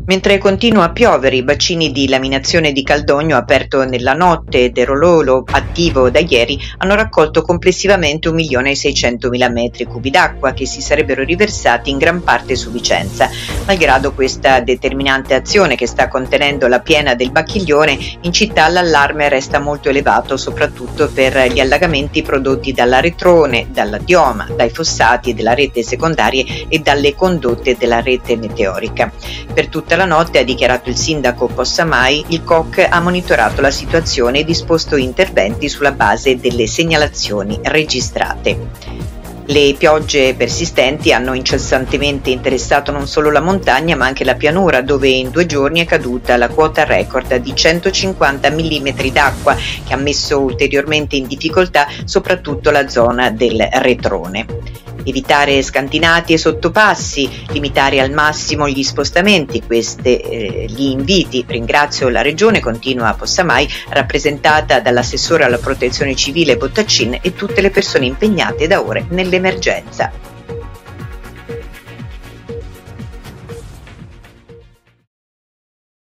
Mentre continua a piovere, i bacini di laminazione di Caldogno, aperto nella notte ed Erololo, attivo da ieri, hanno raccolto complessivamente 1.600.000 metri cubi d'acqua che si sarebbero riversati in gran parte su Vicenza. Malgrado questa determinante azione che sta contenendo la piena del Bacchiglione, in città l'allarme resta molto elevato, soprattutto per gli allagamenti prodotti dalla Retrone, dalla Dioma, dai fossati della rete secondaria e dalle condotte della rete meteorica. Per tutta la notte, ha dichiarato il sindaco Possamai, il COC ha monitorato la situazione e disposto interventi sulla base delle segnalazioni registrate. Le piogge persistenti hanno incessantemente interessato non solo la montagna ma anche la pianura, dove in 2 giorni è caduta la quota record di 150 mm d'acqua, che ha messo ulteriormente in difficoltà soprattutto la zona del Retrone. Evitare scantinati e sottopassi, limitare al massimo gli spostamenti, gli inviti. Ringrazio la Regione, continua Possamai, rappresentata dall'assessore alla protezione civile Bottaccin, e tutte le persone impegnate da ore nell'emergenza.